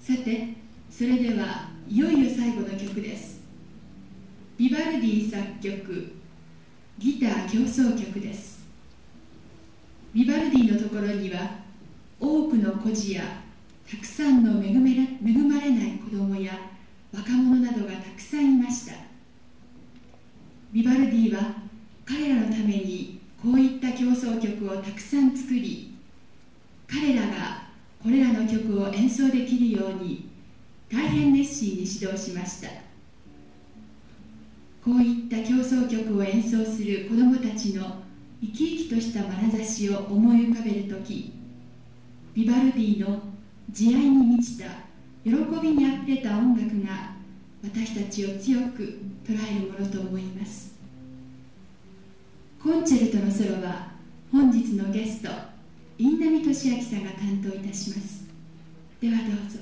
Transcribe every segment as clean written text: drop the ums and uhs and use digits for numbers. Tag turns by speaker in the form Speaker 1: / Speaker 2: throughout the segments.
Speaker 1: さて、それではいよいよ最後の曲です。ビバルディ作曲ギター協奏曲です。ビバルディのところには多くの孤児やたくさんの恵まれない子供や若者などがたくさんいました。ビバルディは彼らのためにこういった協奏曲をたくさん作り、彼らがこれらの曲を演奏できるように大変熱心に指導しました。こういった協奏曲を演奏する子どもたちの生き生きとした眼差しを思い浮かべるとき、ビバルディの慈愛に満ちた喜びにあふれた音楽が私たちを強く捉えるものと思います。コンチェルトのソロは本日のゲスト印南俊明さんが担当いたします。ではどうぞ。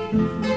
Speaker 1: す